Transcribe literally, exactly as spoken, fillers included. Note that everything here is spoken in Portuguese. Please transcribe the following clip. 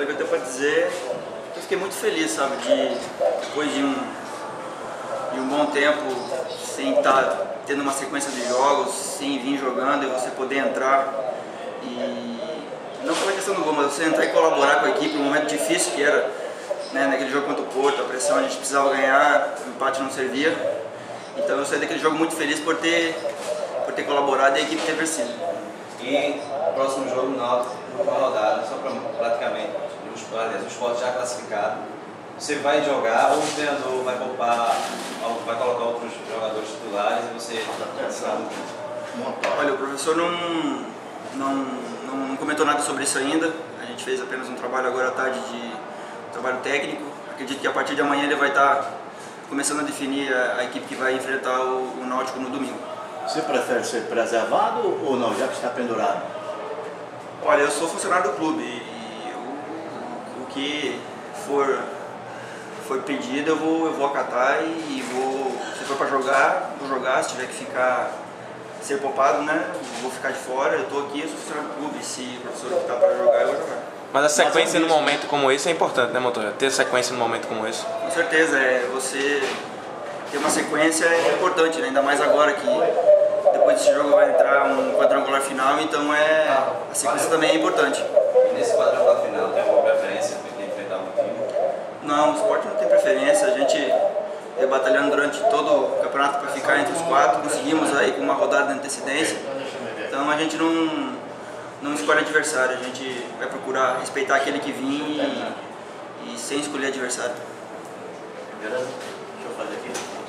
Olha, o que eu tenho para dizer, eu fiquei muito feliz, sabe, de depois de um, de um bom tempo sem estar tendo uma sequência de jogos, sem vir jogando e você poder entrar e não pela questão do gol, mas você entrar e colaborar com a equipe num momento difícil que era, né, naquele jogo contra o Porto, a pressão, a gente precisava ganhar, o empate não servia. Então eu saí daquele jogo muito feliz por ter, por ter colaborado e a equipe ter vencido. E próximo jogo, Náutico, última rodada, só para praticamente o Sport já classificado. Você vai jogar ou o treinador vai poupar, vai colocar outros jogadores titulares e você sabe? Olha, o professor não, não, não, não comentou nada sobre isso ainda. A gente fez apenas um trabalho agora à tarde de trabalho técnico. Acredito que a partir de amanhã ele vai estar começando a definir a, a equipe que vai enfrentar o, o Náutico no domingo. Você prefere ser preservado ou não, já que está pendurado? Olha, eu sou funcionário do clube e o, o que for, for pedido eu vou, eu vou acatar e vou, se for para jogar, vou jogar, se tiver que ficar, ser poupado, né, vou ficar de fora, eu estou aqui, eu sou funcionário do clube, se o professor optar para jogar, eu vou jogar. Mas a sequência num momento como esse é importante, né, Montoya? Ter sequência num momento como esse? Com certeza, é, você ter uma sequência é importante, né? Ainda mais agora que depois desse jogo vai entrar um quadrangular final, então é, a sequência também é importante. E nesse quadrangular final tem alguma preferência para quem enfrentar um time? Não, o Sport não tem preferência, a gente veio batalhando durante todo o campeonato para ficar entre os quatro, conseguimos aí com uma rodada de antecedência, então a gente não, não escolhe adversário, a gente vai procurar respeitar aquele que vir e, e sem escolher adversário. Beleza? Deixa eu fazer aqui.